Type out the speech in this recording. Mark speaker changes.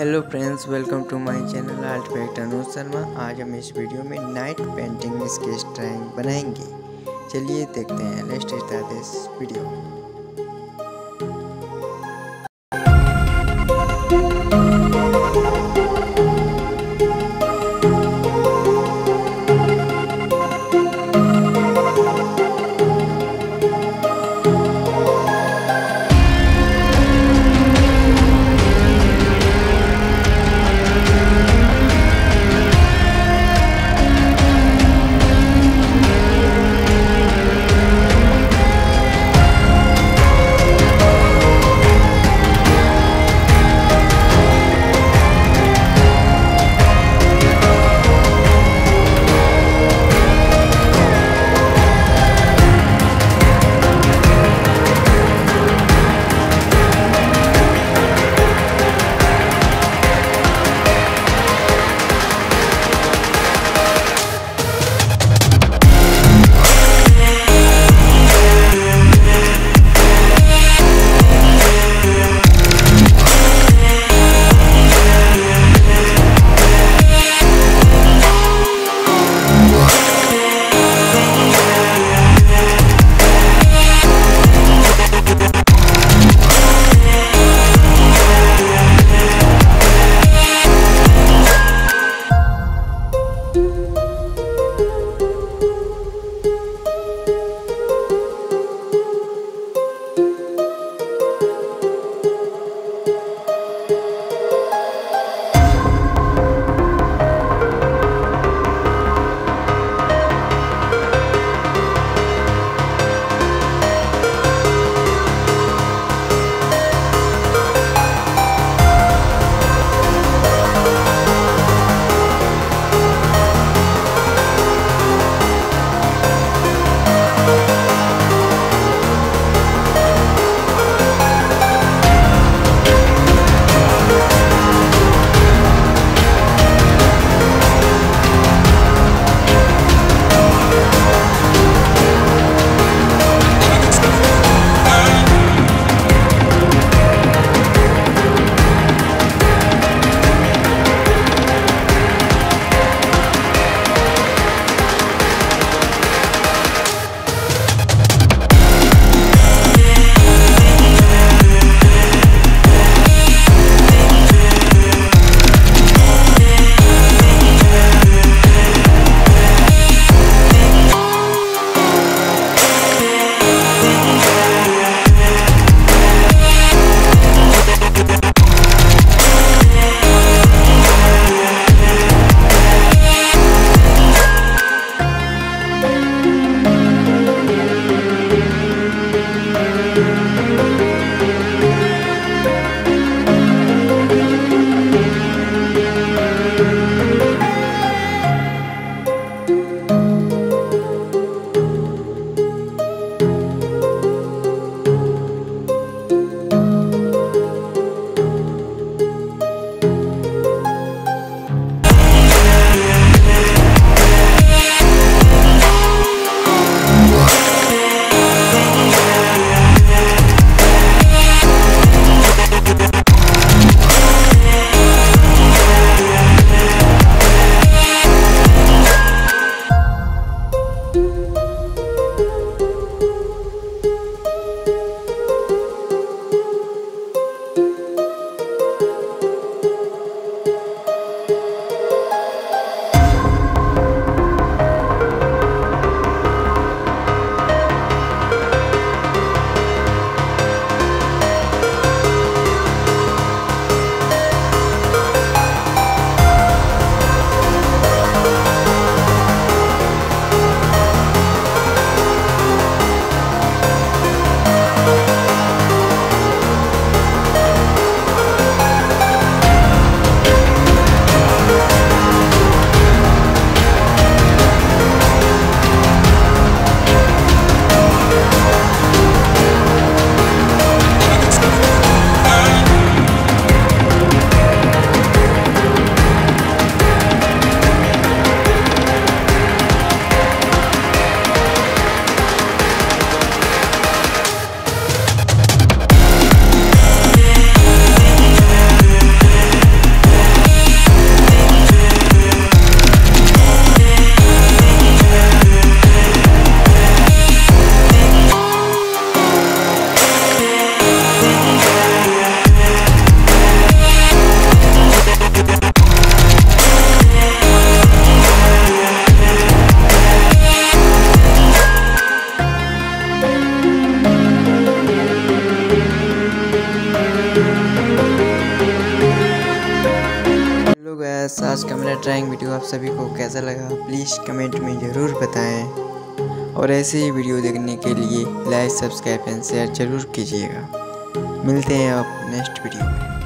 Speaker 1: Hello friends, welcome to my channel art director Anuj Sharma. आज हम इस वीडियो में नाइट पेंटिंग स्केच ड्राइंग बनाएंगे। चलिए देखते हैं। Let's start this video. आज का मेरा ड्राइंग वीडियो आप सभी को कैसा लगा प्लीज़ कमेंट में ज़रूर बताएं और ऐसे ही वीडियो देखने के लिए लाइक सब्सक्राइब एंड शेयर ज़रूर कीजिएगा। मिलते हैं आप नेक्स्ट वीडियो में।